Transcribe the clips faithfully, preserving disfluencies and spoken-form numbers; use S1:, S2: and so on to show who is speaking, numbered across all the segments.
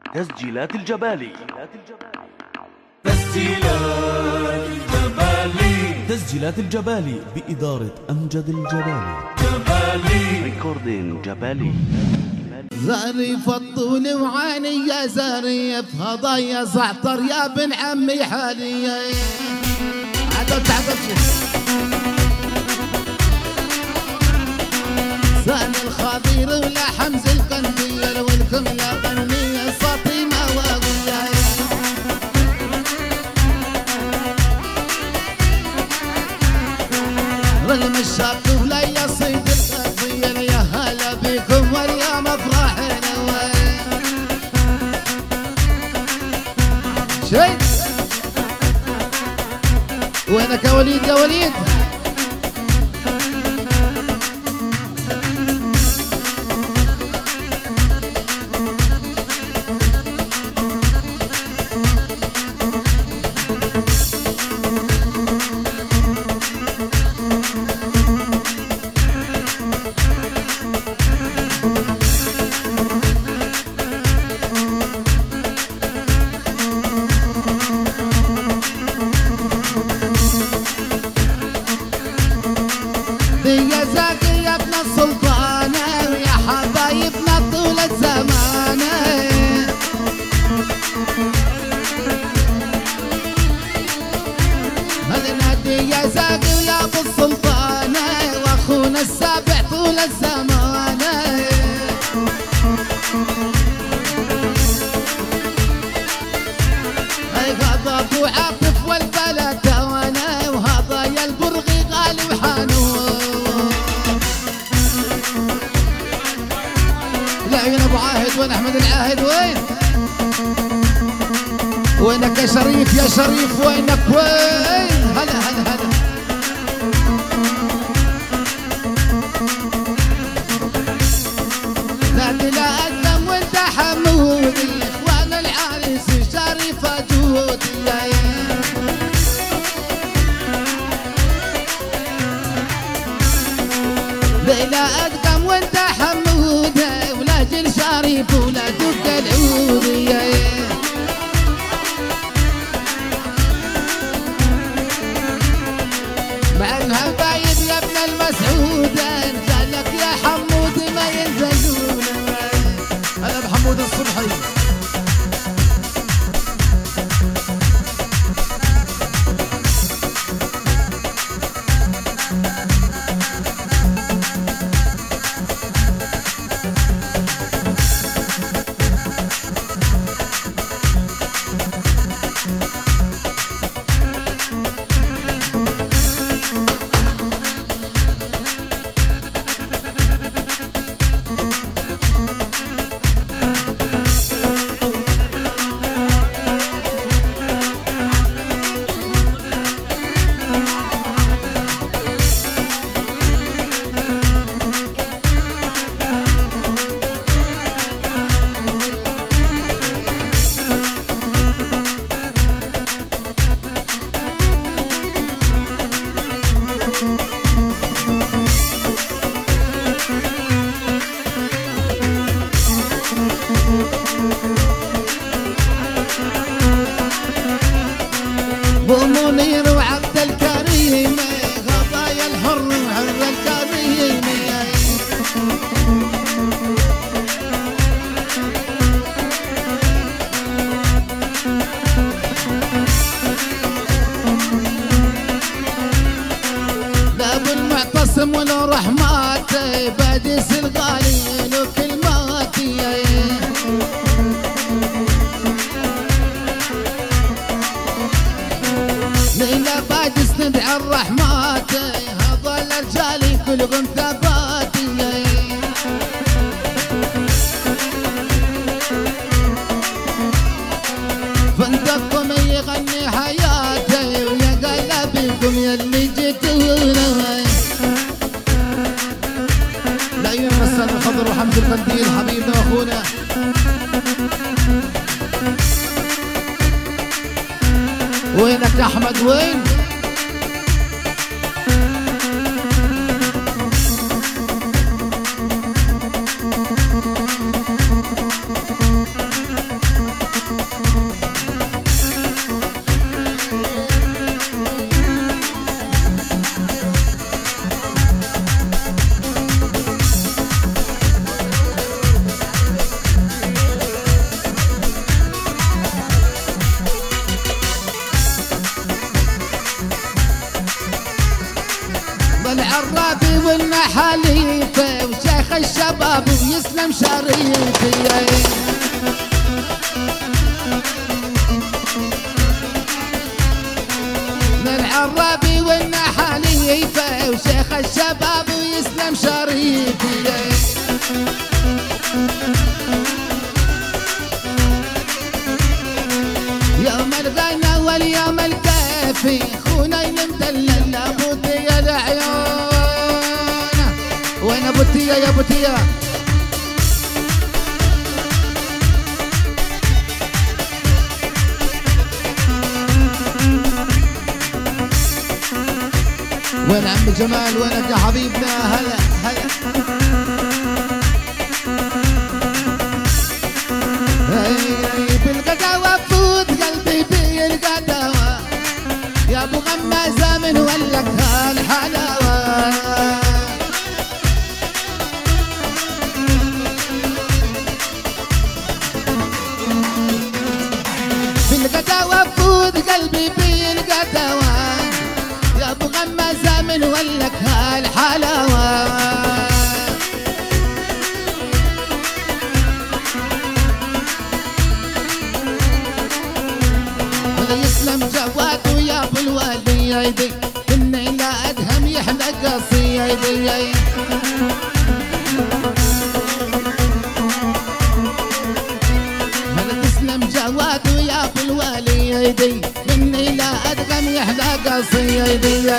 S1: تسجيلات الجبالي.
S2: تسجيلات الجبالي.
S3: تسجيلات الجبالي بإدارة أمجد الجبالي.
S2: جبالي
S1: ريكوردين جبالي.
S4: زاريف الطول وعيني يا زاريف هضايا زعتر يا بن عمي حالي. عدد عدد سان الخضير ولا حمز القنديل والكم يا غنية صوتي ما واقية. رلم الشاق ولا يصيد القضيل يا هلا بكم واليوم افراحنا شيء. وينك يا وليد يا وليد؟ يا زاكي يا ابن السلطانة ويا حبايبنا طول الزمان. هالنادي يا زاكي يا ابو السلطانة واخونا السابع طول الزمان. هاي هذا ابو عاطف والبلد وانا وهذا يا البرغي غالي وحنون. العيون ابو عاهد وين احمد العاهد وين؟ وينك يا شريف يا شريف وينك وين؟ هلا هلا هلا. نادي لا اقدم وانت حمودي وانا العريس شريف جودي. لا أدقم وانت حمودة ولا جل شريف ولا دق العودية. مع الهبايب يا ابن المسعودة قالك يا حمود ما ينزلون. هلا بحمود الصبحي. ابو منير وعبد الكريم غضايا الحر وحر الكريم. لا ابو المعتصم ولا رحمات باديس الغالي له كلماتي. ليلى بادس ندعي الرحمات هذا الرجال كلهم ثباتي. فندقكم يغني حياتي ويا قلبكم يلي جيتونا. لا يمثل الخضر وحمز القنديل حبيبنا واخونا. وينك يا احمد وين؟ حليفه وشيخ الشباب ويسلم شريفي. من عرابي والنحليفه وشيخ الشباب ويسلم شريفي. يوم الغنى واليوم الكافي خونا المدلل ابو تيا العيون. وين ابو تيا يا ابو تيا؟ وين عم جمال؟ وينك يا حبيبنا؟ هلا هلا. بالقدوة فوت قلبي بالقدوة يا ابو غمازة من ولك هالحلاوة. بالقدوة فوت قلبي بالقدوة يا ابو غمازة من ولك هالحلاوة. يسلم جواد ويا ابو الوالي يدي اني لا ادهم يحلى قصيدي. هلا تسلم جواد ويا ابو الوالي يدي اني لا ادهم يحلى قصيدي.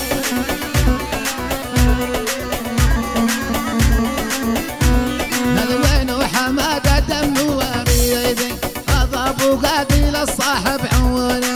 S4: هلا وين وحماده دم وريدي هذا ابو غادي للصاحب عوني.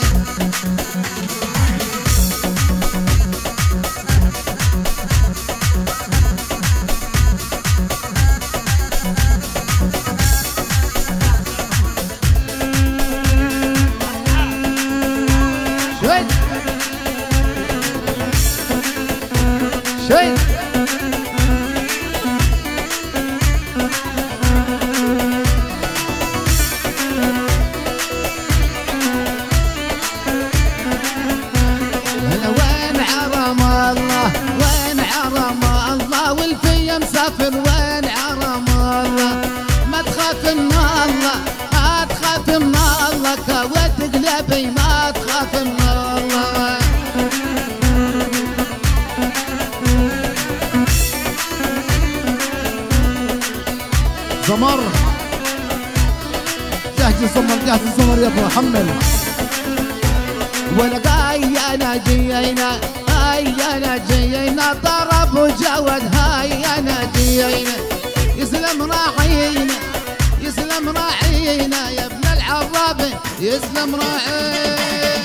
S4: شوي شوي مسافر وين عرم الله. ما تخاف من الله ما تخاف من الله كوت قلبي ما تخاف من الله. زمر جهز الزمر جهز الزمر يا ابو حمل. ولا انا جينا هاي انا جينا طرب وجود هاي انا جينا. يسلم راعينا يسلم راعينا يا ابن العرابي يسلم راعينا.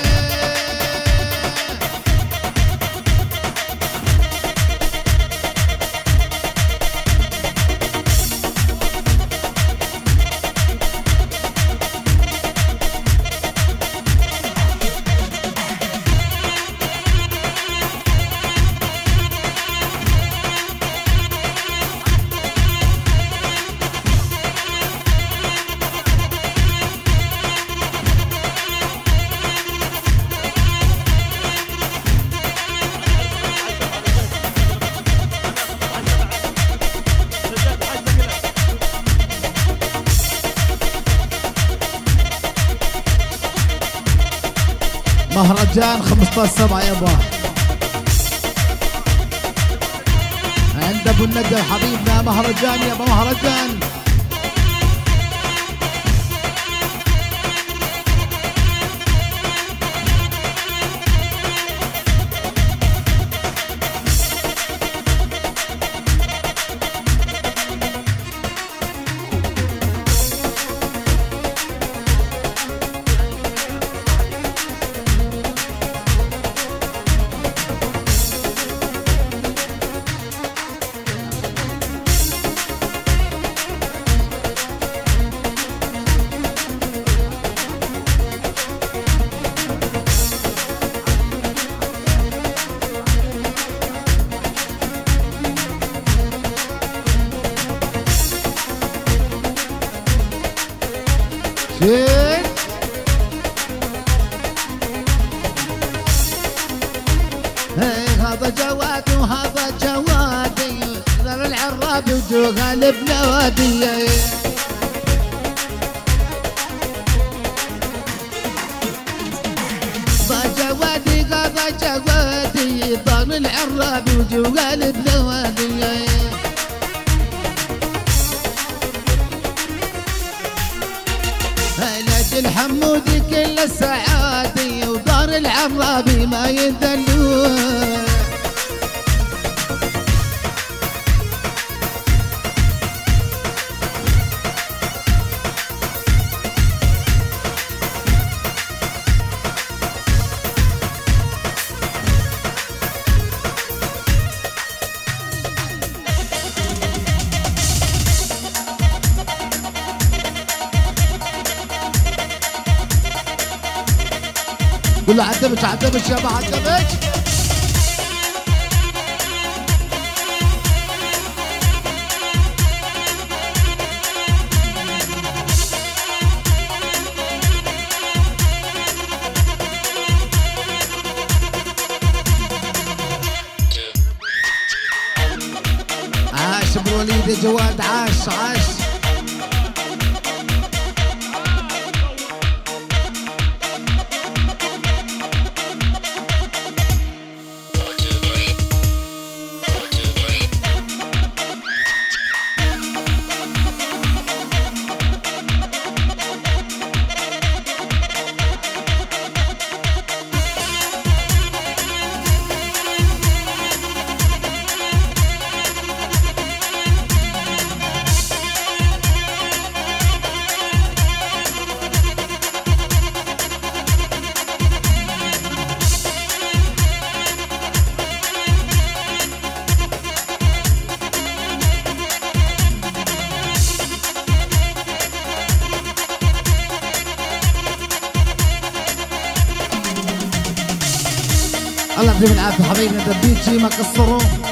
S4: مهرجان خمسة عشر سبعة يابا عند ابو الندى حبيبنا. مهرجان يابا مهرجان. شيل هي هذا جواد وهذا جواد وجوها بنوادية ضجوادي قضى جوادي دار العرابي وجوها بنوادية هلاج الحمودي كل السعادي ودار العرابي ما يذلون قول له عدبش عدبش يابا عدبش عاش بوليد جواد عاش عاش الله يديم العافية حبايبنا دبيتشي ما قصروا